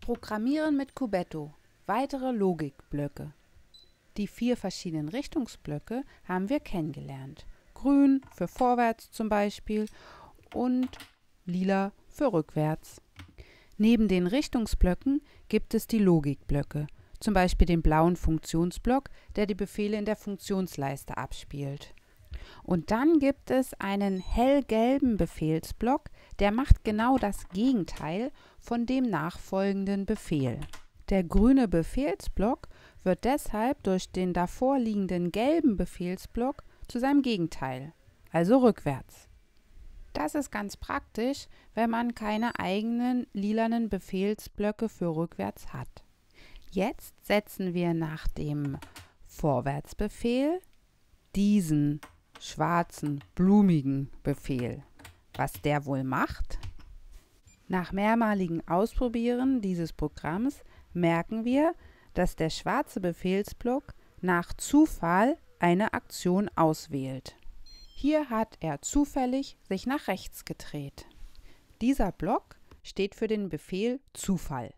Programmieren mit Cubetto. Weitere Logikblöcke. Die 4 verschiedenen Richtungsblöcke haben wir kennengelernt. Grün für vorwärts zum Beispiel und lila für rückwärts. Neben den Richtungsblöcken gibt es die Logikblöcke, zum Beispiel den blauen Funktionsblock, der die Befehle in der Funktionsleiste abspielt. Und dann gibt es einen hellgelben Befehlsblock, der macht genau das Gegenteil von dem nachfolgenden Befehl. Der grüne Befehlsblock wird deshalb durch den davor liegenden gelben Befehlsblock zu seinem Gegenteil, also rückwärts. Das ist ganz praktisch, wenn man keine eigenen lilanen Befehlsblöcke für rückwärts hat. Jetzt setzen wir nach dem Vorwärtsbefehl diesen schwarzen, blumigen Befehl. Was der wohl macht? Nach mehrmaligen Ausprobieren dieses Programms merken wir, dass der schwarze Befehlsblock nach Zufall eine Aktion auswählt. Hier hat er zufällig sich nach rechts gedreht. Dieser Block steht für den Befehl Zufall.